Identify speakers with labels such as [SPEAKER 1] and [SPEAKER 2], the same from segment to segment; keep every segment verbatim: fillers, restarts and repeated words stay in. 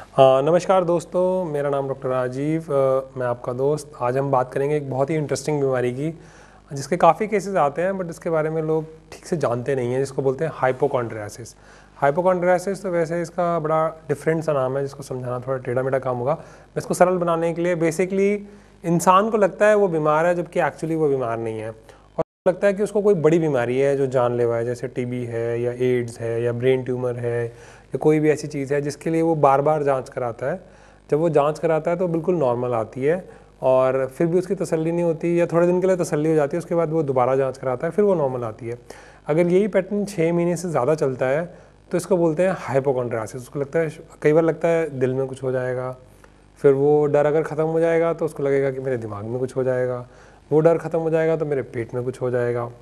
[SPEAKER 1] हाँ, नमस्कार दोस्तों, मेरा नाम डॉक्टर राजीव, अ, मैं आपका दोस्त। आज हम बात करेंगे एक बहुत ही इंटरेस्टिंग बीमारी की, जिसके काफ़ी केसेस आते हैं बट इसके बारे में लोग ठीक से जानते नहीं हैं, जिसको बोलते हैं हाइपोकॉन्ड्रियासिस। हाइपोकॉन्ड्रियासिस तो वैसे इसका बड़ा डिफरेंट सा नाम है, जिसको समझाना थोड़ा टेढ़ा मेढ़ा काम होगा। मैं इसको सरल बनाने के लिए बेसिकली इंसान को लगता है वो बीमार है, जबकि एक्चुअली वो बीमार नहीं है, और लगता है कि उसको कोई बड़ी बीमारी है जो जानलेवा है, जैसे टीबी है या एड्स है या ब्रेन ट्यूमर है या कोई भी ऐसी चीज़ है जिसके लिए वो बार बार जांच कराता है। जब वो जांच कराता है तो बिल्कुल नॉर्मल आती है, और फिर भी उसकी तसल्ली नहीं होती, या थोड़े दिन के लिए तसल्ली हो जाती है, उसके बाद वो दोबारा जांच कराता है, फिर वो नॉर्मल आती है। अगर यही पैटर्न छः महीने से ज़्यादा चलता है तो इसको बोलते हैं हाइपोकॉन्ड्रियासिस। उसको लगता है, कई बार लगता है दिल में कुछ हो जाएगा, फिर वो डर अगर ख़त्म हो जाएगा तो उसको लगेगा कि मेरे दिमाग में कुछ हो जाएगा, वो डर ख़त्म हो जाएगा तो मेरे पेट में कुछ हो जाएगा।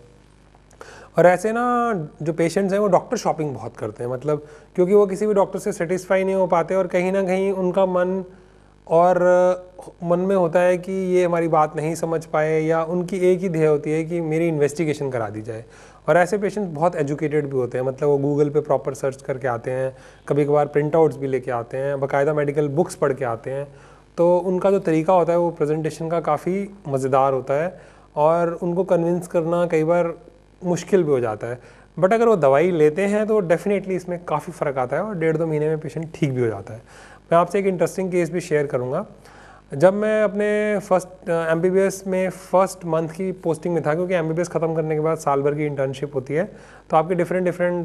[SPEAKER 1] और ऐसे ना जो पेशेंट्स हैं वो डॉक्टर शॉपिंग बहुत करते हैं, मतलब क्योंकि वो किसी भी डॉक्टर से सेटिस्फाई नहीं हो पाते, और कहीं ना कहीं उनका मन और मन में होता है कि ये हमारी बात नहीं समझ पाए, या उनकी एक ही ध्येय होती है कि मेरी इन्वेस्टिगेशन करा दी जाए। और ऐसे पेशेंट्स बहुत एजुकेटेड भी होते हैं, मतलब वो गूगल पे प्रॉपर सर्च करके आते हैं, कभी कभार प्रिंट आउट्स भी लेके आते हैं, बाकायदा मेडिकल बुक्स पढ़ के आते हैं। तो उनका जो तरीका होता है वो प्रेजेंटेशन का काफ़ी मज़ेदार होता है, और उनको कन्विंस करना कई बार मुश्किल भी हो जाता है। बट अगर वो दवाई लेते हैं तो डेफिनेटली इसमें काफ़ी फ़र्क आता है, और डेढ़ दो महीने में पेशेंट ठीक भी हो जाता है। मैं आपसे एक इंटरेस्टिंग केस भी शेयर करूंगा। जब मैं अपने फर्स्ट एमबीबीएस में फ़र्स्ट मंथ की पोस्टिंग में था, क्योंकि एमबीबीएस ख़त्म करने के बाद साल भर की इंटर्नशिप होती है, तो आपके डिफरेंट डिफरेंट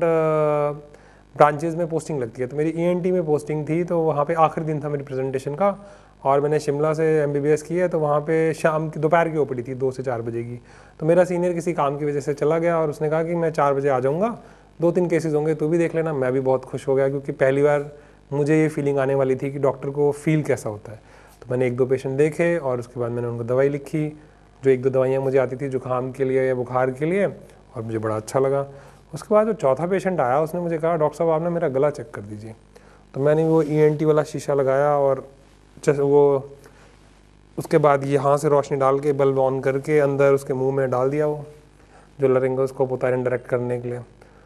[SPEAKER 1] ब्रांचेज़ में पोस्टिंग लगती है। तो मेरी ईएनटी में पोस्टिंग थी, तो वहाँ पे आखिरी दिन था मेरी प्रेजेंटेशन का, और मैंने शिमला से एमबीबीएस की है, तो वहाँ पे शाम की दोपहर की ओपीडी थी, दो से चार बजे की। तो मेरा सीनियर किसी काम की वजह से चला गया, और उसने कहा कि मैं चार बजे आ जाऊँगा, दो तीन केसेस होंगे, तू भी देख लेना। मैं भी बहुत खुश हो गया, क्योंकि पहली बार मुझे ये फीलिंग आने वाली थी कि डॉक्टर को फील कैसा होता है। तो मैंने एक दो पेशेंट देखे, और उसके बाद मैंने उनको दवाई लिखी, जो एक दो दवाइयाँ मुझे आती थी जुकाम के लिए या बुखार के लिए, और मुझे बड़ा अच्छा लगा। उसके बाद जो चौथा पेशेंट आया, उसने मुझे कहा, डॉक्टर साहब आप ना मेरा गला चेक कर दीजिए। तो मैंने वो ईएनटी वाला शीशा लगाया, और वो उसके बाद यहाँ से रोशनी डाल के बल्ब ऑन करके अंदर उसके मुंह में डाल दिया, वो जो लरिंगोस्कोप होता है इंडायरेक्ट करने के लिए।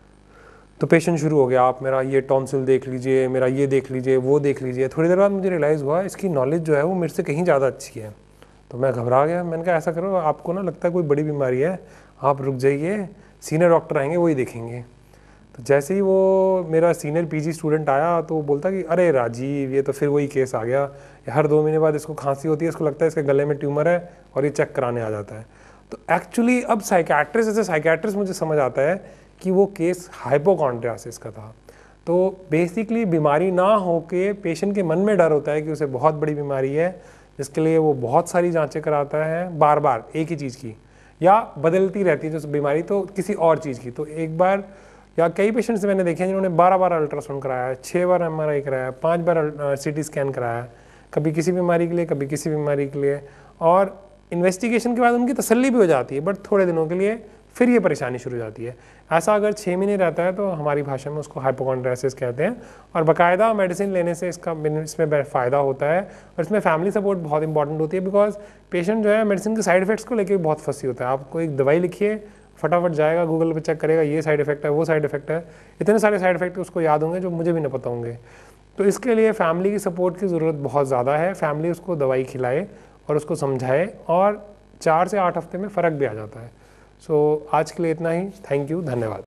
[SPEAKER 1] तो पेशेंट शुरू हो गया, आप मेरा ये टॉन्सिल देख लीजिए, मेरा ये देख लीजिए, वो देख लीजिए। थोड़ी देर बाद मुझे रियलाइज़ हुआ इसकी नॉलेज जो है वो मेरे से कहीं ज़्यादा अच्छी है। तो मैं घबरा गया। मैंने कहा, ऐसा करो, आपको ना लगता है कोई बड़ी बीमारी है, आप रुक जाइए, सीनियर डॉक्टर आएंगे वही देखेंगे। तो जैसे ही वो मेरा सीनियर पीजी स्टूडेंट आया, तो वो बोलता कि अरे राजीव, ये तो फिर वही केस आ गया, हर दो महीने बाद इसको खांसी होती है, इसको लगता है इसके गले में ट्यूमर है, और ये चेक कराने आ जाता है। तो एक्चुअली अब साइकियाट्रिस्ट एज ए साइकियाट्रिस्ट मुझे समझ आता है कि वो केस हाइपोकॉन्ड्रियासिस का था। तो बेसिकली बीमारी ना हो के पेशेंट के मन में डर होता है कि उसे बहुत बड़ी बीमारी है, जिसके लिए वो बहुत सारी जांचें कराता है, बार बार एक ही चीज़ की, या बदलती रहती है जो बीमारी, तो किसी और चीज़ की। तो एक बार या कई पेशेंट्स मैंने देखे हैं जिन्होंने बारह बार अल्ट्रासाउंड कराया है, छः बार एमआरआई कराया है, पाँच बार सीटी स्कैन कराया है, कभी किसी बीमारी के लिए, कभी किसी बीमारी के लिए, और इन्वेस्टिगेशन के बाद उनकी तसल्ली भी हो जाती है, बट थोड़े दिनों के लिए फिर ये परेशानी शुरू हो जाती है। ऐसा अगर छः महीने रहता है तो हमारी भाषा में उसको हाइपोकॉन्ड्रियासिस कहते हैं, और बाकायदा मेडिसिन लेने से इसका इसमें फ़ायदा होता है। और इसमें फैमिली सपोर्ट बहुत इंपॉर्टेंट होती है, बिकॉज पेशेंट जो है मेडिसिन के साइड इफेक्ट्स को लेकर बहुत फंसी होता है। आपको एक दवाई लिखिए, फटाफट जाएगा गूगल पे चेक करेगा, ये साइड इफेक्ट है, वो साइड इफेक्ट है, इतने सारे साइड इफेक्ट उसको याद होंगे जो मुझे भी नहीं पता होंगे। तो इसके लिए फैमिली की सपोर्ट की ज़रूरत बहुत ज़्यादा है। फैमिली उसको दवाई खिलाए और उसको समझाए, और चार से आठ हफ्ते में फ़र्क भी आ जाता है। सो so, आज के लिए इतना ही। थैंक यू, धन्यवाद।